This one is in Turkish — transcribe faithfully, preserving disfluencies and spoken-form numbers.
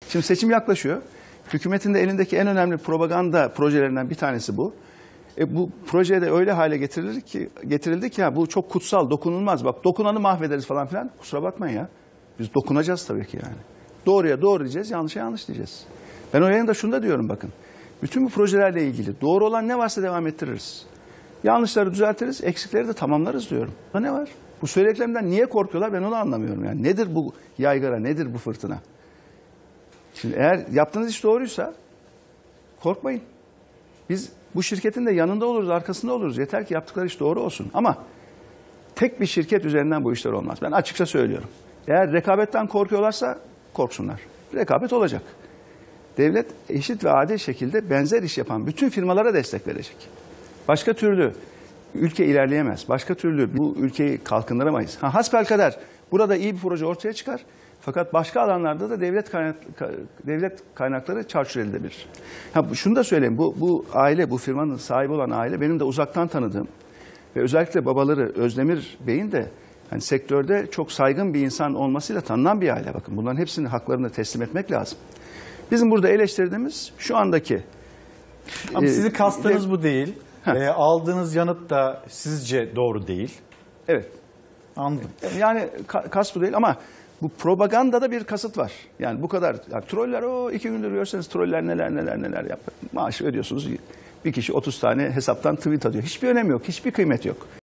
Şimdi seçim yaklaşıyor. Hükümetin de elindeki en önemli propaganda projelerinden bir tanesi bu. E bu projeye de öyle hale getirildi ki, getirildi ki ya bu çok kutsal, dokunulmaz. Bak dokunanı mahvederiz falan filan. Kusura bakmayın ya. Biz dokunacağız tabii ki yani. Doğruya doğru diyeceğiz, yanlışa yanlış diyeceğiz. Ben o yayında şunu da diyorum bakın. Bütün bu projelerle ilgili doğru olan ne varsa devam ettiririz. Yanlışları düzeltiriz, eksikleri de tamamlarız diyorum. Ne var? Bu söylediklerimden niye korkuyorlar ben onu anlamıyorum yani. Nedir bu yaygara, nedir bu fırtına? Şimdi eğer yaptığınız iş doğruysa korkmayın. Biz bu şirketin de yanında oluruz, arkasında oluruz. Yeter ki yaptıkları iş doğru olsun. Ama tek bir şirket üzerinden bu işler olmaz. Ben açıkça söylüyorum. Eğer rekabetten korkuyorlarsa korksunlar. Rekabet olacak. Devlet eşit ve adil şekilde benzer iş yapan bütün firmalara destek verecek. Başka türlü ülke ilerleyemez. Başka türlü bu ülkeyi kalkındıramayız. Ha, hasbelkader burada iyi bir proje ortaya çıkar. Fakat başka alanlarda da devlet kaynak, devlet kaynakları çarçur edilebilir. Ha, şunu da söyleyeyim. Bu, bu aile, bu firmanın sahibi olan aile benim de uzaktan tanıdığım ve özellikle babaları Özdemir Bey'in de yani sektörde çok saygın bir insan olmasıyla tanınan bir aile. Bakın bunların hepsinin haklarını teslim etmek lazım. Bizim burada eleştirdiğimiz şu andaki... Ama e, sizin kastınız e, bu değil. E, aldığınız yanıt da sizce doğru değil. Evet. Anladım. Yani kas bu değil ama bu propagandada bir kasıt var. Yani bu kadar. Yani troller o iki gündür görseniz troller neler neler neler yapıyor. Maaş ödüyorsunuz. Bir kişi otuz tane hesaptan tweet atıyor. Hiçbir önemi yok. Hiçbir kıymet yok.